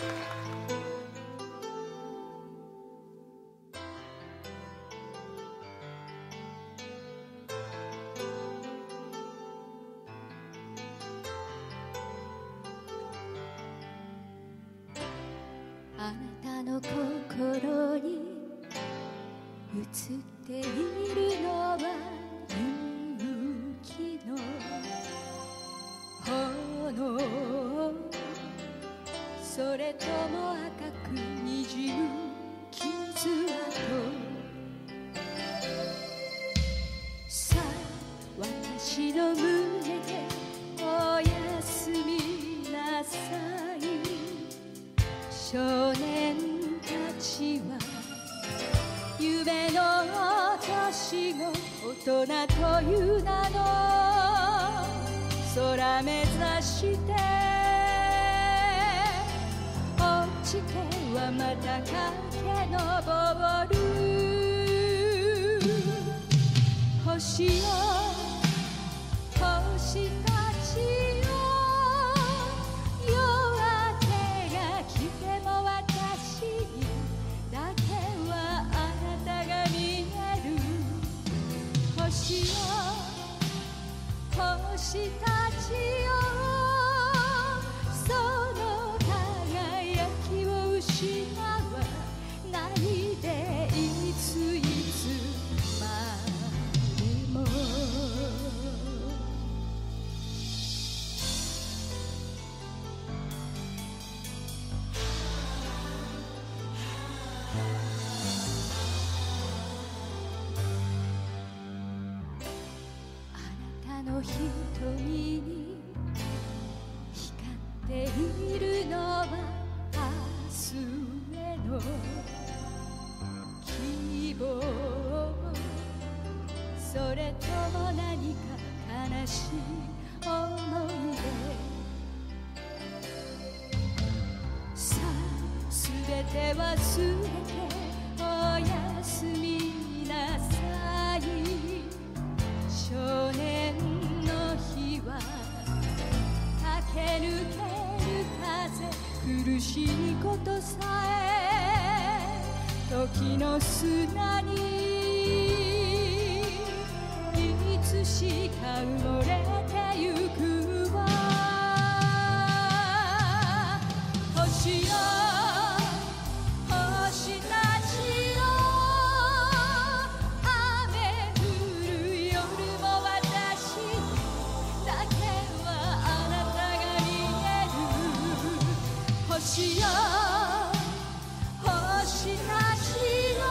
あなたの心に映っているのは勇気の炎、それとも赤くにじむ傷跡。さあ私の胸でおやすみなさい。少年たちは夢の年も大人という名の空目指して落ちてはまた駆け上る。星よ星たちよ、夜明けが来ても私にだけはあなたが見える。星よ星たちよ、その輝きを失わないでいついつまでも。あなたの瞳に光っているのは明日への希望、それとも何か悲しい思い出。さあすべて忘れておやすみなさい。少年の日は駆け抜ける風、苦しいことさえ時の砂にいつしか埋もれてゆくわ。星よ星たちよ、雨降る夜も私だけはあなたが見える。星よ星たちよ、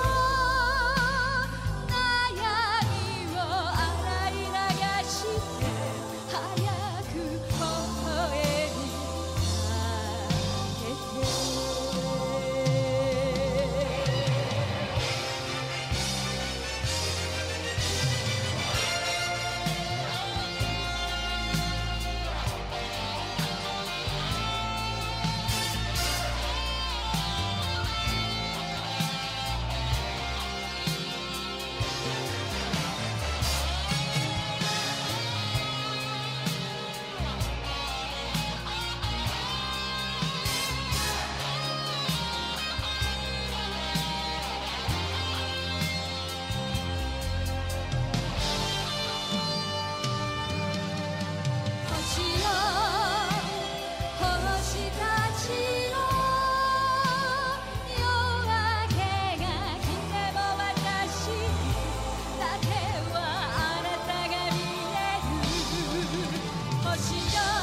悩みを洗い流して早く微笑みかけて。星よ